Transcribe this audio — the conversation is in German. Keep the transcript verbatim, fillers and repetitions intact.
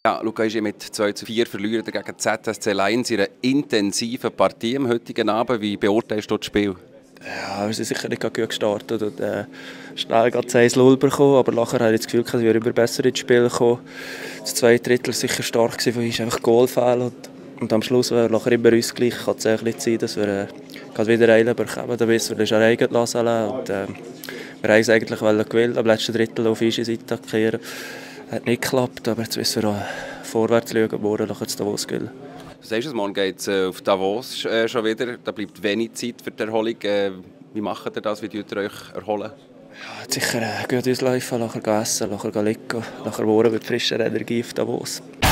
Ja, Luca ist mit zwei zu vier verlieren gegen Z S C Lions in einer intensiven Partie am heutigen Abend. Wie beurteilst du das Spiel? Ja, wir sind sicher nicht gut gestartet und äh, schnell das eins null bekommen, aber nachher habe ich das Gefühl, dass wir immer besser ins Spiel kommen. Das zweite Drittel war sicher stark, von uns einfach Goalfehl und, und am Schluss war nachher immer uns gleich. Kann es eigentlich sein, dass wir äh, wieder einen bekommen, dann wissen wir, das ist eine Eigenlasse und äh, wir wollten es eigentlich gewinnen, am letzten Drittel auf unsere Seite attackieren. Hat nicht geklappt, aber jetzt müssen wir auch vorwärts schauen, morgen nachher zu Davos gewinnen. Du sagst es, morgen geht es äh, auf Davos äh, schon wieder. Da bleibt wenig Zeit für die Erholung. Äh, wie macht ihr das? Wie tut ihr euch erholen? Ja, sicher äh, gut ausläufen, nachher essen, nachher liegen, nachher morgen mit frischer Energie auf Davos.